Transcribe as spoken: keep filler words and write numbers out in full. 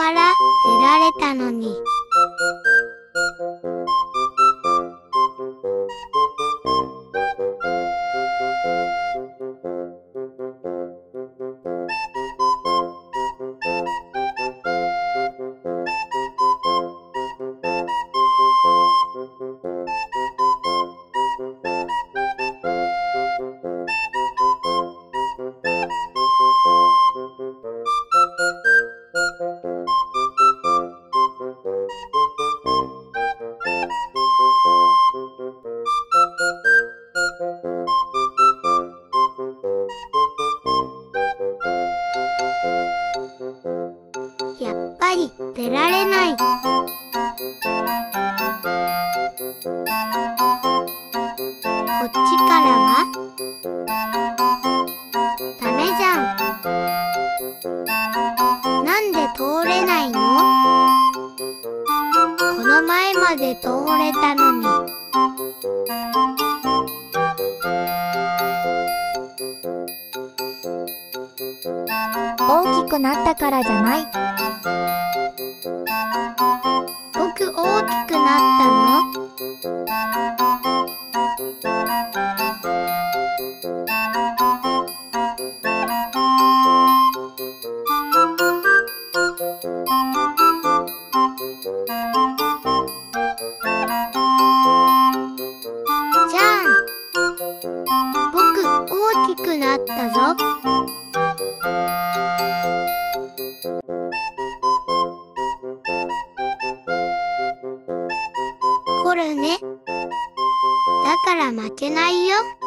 から出られたのに。やっぱり出られない。こっちからはダメじゃん。なんで通れないの？この前まで通れたのに。 大きくなったからじゃない。 僕大きくなったの？じゃあ僕大きくなったぞ。これね。だから負けないよ。